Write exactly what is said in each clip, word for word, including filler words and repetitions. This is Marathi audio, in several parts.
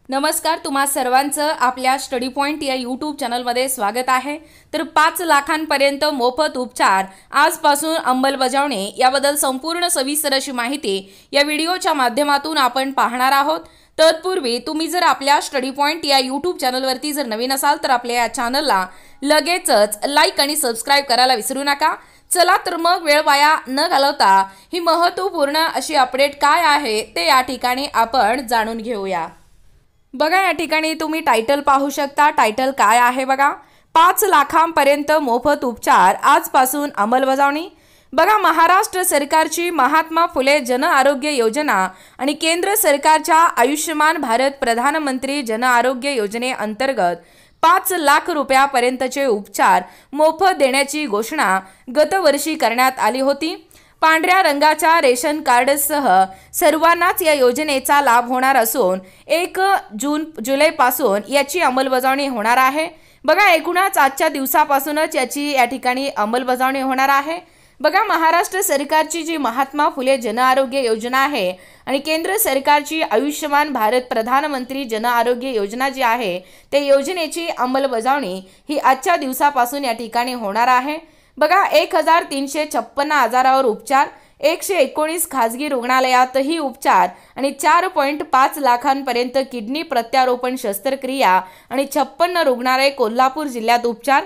नमस्कार, तुम्हा सर्वांचं आपल्या स्टडी पॉइंट या यूट्यूब चॅनलमध्ये स्वागत आहे। तर पाच लाखांपर्यंत मोफत उपचार आजपासून अंमलबजावणी याबद्दल संपूर्ण सविस्तर अशी माहिती या व्हिडिओच्या माध्यमातून आपण पाहणार आहोत। तत्पूर्वी तुम्ही जर आपल्या स्टडी पॉइंट या यूट्यूब चॅनलवरती जर नवीन असाल तर आपल्या या चॅनलला लगेचच लाईक आणि सबस्क्राइब करायला विसरू नका। चला तर मग वेळ वाया न घालवता ही महत्त्वपूर्ण अशी अपडेट काय आहे ते या ठिकाणी आपण जाणून घेऊया। बघा, या ठिकाणी तुम्ही टायटल पाहू शकता। टायटल काय आहे बघा, पाच लाखांपर्यंत मोफत उपचार आजपासून अंमलबजावणी। बघा, महाराष्ट्र सरकारची महात्मा फुले जन आरोग्य योजना आणि केंद्र सरकारच्या आयुष्यमान भारत प्रधानमंत्री जन आरोग्य योजनेअंतर्गत पाच लाख रुपयापर्यंतचे उपचार मोफत देण्याची घोषणा गतवर्षी करण्यात आली होती। पांढऱ्या रंगाच्या रेशन कार्डसह सर्वांनाच या योजनेचा लाभ होणार असून एक जून जुलैपासून याची अंमलबजावणी होणार आहे। बघा, एकूणच आजच्या दिवसापासूनच याची या ठिकाणी अंमलबजावणी होणार आहे। बघा, महाराष्ट्र सरकारची जी महात्मा फुले जन आरोग्य योजना आहे आणि केंद्र सरकारची आयुष्यमान भारत प्रधानमंत्री जन आरोग्य योजना जी आहे ते योजनेची अंमलबजावणी ही आजच्या दिवसापासून या ठिकाणी होणार आहे। बघा, एक हजार तीनशे छप्पन्न आजारावर उपचार, एकशे एकोणीस खाजगी रुग्णालयातही उपचार आणि चार पॉईंट पाच लाखांपर्यंत किडनी प्रत्यारोपण शस्त्रक्रिया आणि छप्पन्न रुग्णालय कोल्हापूर जिल्ह्यात उपचार।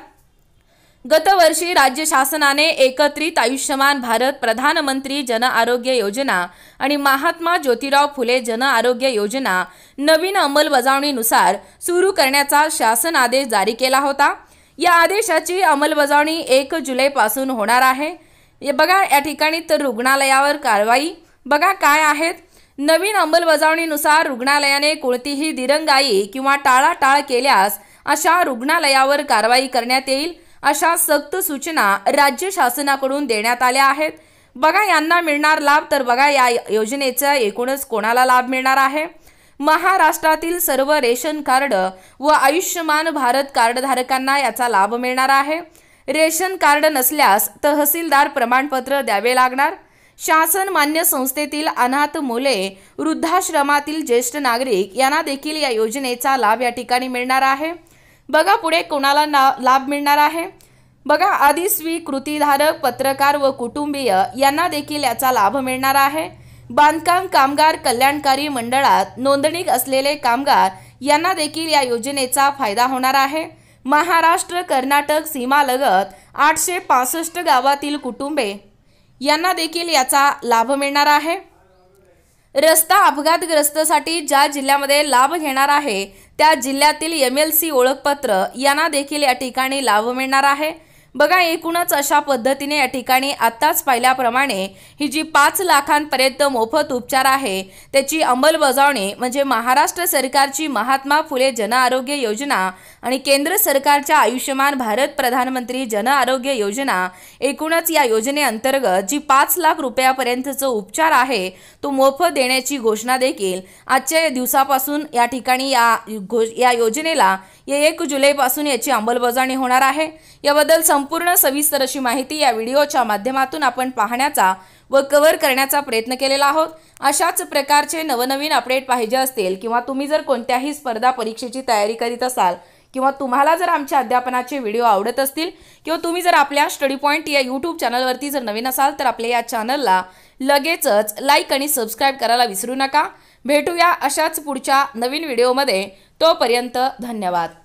गतवर्षी राज्य शासनाने एकत्रित आयुष्यमान भारत प्रधानमंत्री जन आरोग्य योजना आणि महात्मा ज्योतिराव फुले जन आरोग्य योजना नवीन अंमलबजावणीनुसार सुरू करण्याचा शासन आदेश जारी केला होता। या आदेशाची अंमलबजावणी एक जुलैपासून होणार आहे। हे बघा, या ठिकाणी तर रुग्णालयावर कारवाई बघा काय आहेत। नवीन अंमलबजावणीनुसार रुग्णालयाने कोणतीही दिरंगाई किंवा टाळाटाळ केल्यास अशा रुग्णालयावर कारवाई करण्यात येईल, अशा सक्त सूचना राज्य शासनाकडून देण्यात आल्या आहेत। बघा, यांना मिळणार लाभ तर बघा या योजनेचा एकूणच कोणाला लाभ मिळणार आहे। महाराष्ट्रातील सर्व रेशन कार्ड व आयुष्यमान भारत कार्डधारकांना याचा लाभ मिळणार आहे। रेशन कार्ड नसल्यास तहसीलदार प्रमाणपत्र द्यावे लागणार। शासन मान्य संस्थेतील अनाथ मुले, वृद्धाश्रमातील ज्येष्ठ नागरिक यांना देखील या योजनेचा लाभ या ठिकाणी मिळणार आहे। बघा, पुढे कोणाला लाभ मिळणार आहे बघा, आधी स्वीकृतीधारक, पत्रकार व कुटुंबीय यांना देखील याचा लाभ मिळणार आहे। बांधकाम कामगार कल्याणकारी मंडळात नोंदणी असलेले कामगार यांना देखील या योजनेचा फायदा होणार आहे। महाराष्ट्र कर्नाटक सीमालगत आठशे पासष्ट गावातील कुटुंबे यांना देखील याचा लाभ मिळणार आहे। रस्ता अपघातग्रस्तसाठी ज्या जिल्ह्यामध्ये लाभ घेणार आहे त्या जिल्ह्यातील एम एल सी ओळखपत्र यांना देखील या ठिकाणी लाभ मिळणार आहे। बघा, एकूणच अशा पद्धतीने या ठिकाणी आत्ताच पाहिल्याप्रमाणे ही जी पाच लाखांपर्यंत मोफत उपचार आहे त्याची अंमलबजावणी म्हणजे महाराष्ट्र सरकारची महात्मा फुले जन आरोग्य योजना आणि केंद्र सरकारच्या आयुष्यमान भारत प्रधानमंत्री जन आरोग्य योजना एकूणच या योजनेअंतर्गत जी पाच लाख रुपयापर्यंतचा उपचार आहे तो मोफत देण्याची घोषणा देखील आजच्या दिवसापासून या ठिकाणी या या योजनेला या एक जुलैपासून याची अंमलबजावणी होणार आहे। याबद्दल संपूर्ण सविस्तर अशी माहिती या व्हिडिओच्या माध्यमातून आपण पाहण्याचा व कव्हर करण्याचा प्रयत्न केलेला आहोत। अशाच प्रकारचे नवनवीन अपडेट पाहिजे असतील किंवा तुम्ही जर कोणत्याही स्पर्धा परीक्षेची तयारी करीत असाल किंवा तुम्हाला जर आमच्या अध्यापनाचे व्हिडिओ आवडत असतील किंवा तुम्ही जर आपल्या स्टडी पॉइंट या यूट्यूब चॅनलवरती जर नवीन असाल तर आपल्या या चॅनलला लगेचच लाईक आणि सबस्क्राइब करायला विसरू नका। भेटूया अशाच पुढच्या नवीन व्हिडिओमध्ये, तोपर्यंत धन्यवाद।